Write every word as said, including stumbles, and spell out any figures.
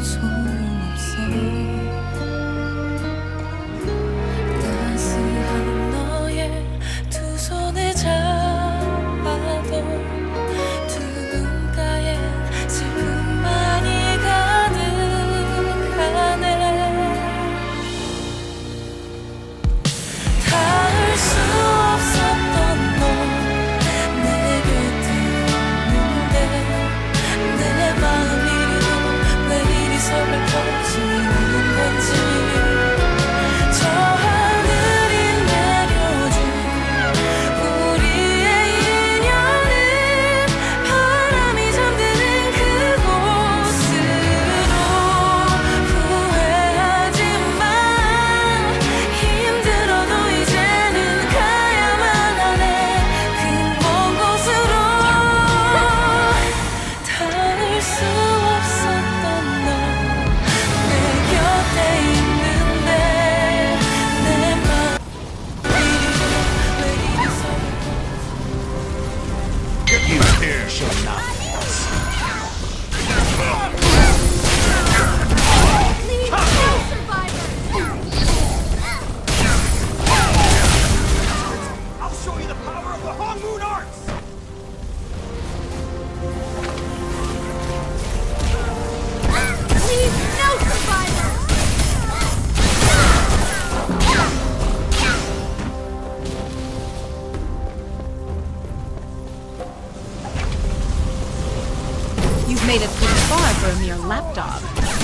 소용없어. 따스한 너의 두 손을 잡아도 두 눈가에 슬픔만이 가득하네. 닿을 수 없었던 너 내 곁에 있는데 내 마음이 왜 이리 설레 터지는 건지. 저 하늘이 내려준 우리의 인연은 바람이 잠드는 그곳으로. 후회하지 마. 힘들어도 이제는 가야만 하네. 그 먼 곳으로. 닿을 수 없었던 너 내 곁에 있는데 내 마음이 왜 이리 설레. You here shall not pass. Leave no survivor! I'll show you the power of the Hong Moon Arts! Leave no survivor! You've made it pretty far for a mere lapdog.